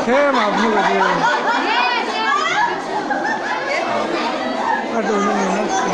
Thế mà không được gì. Bắt đầu như này.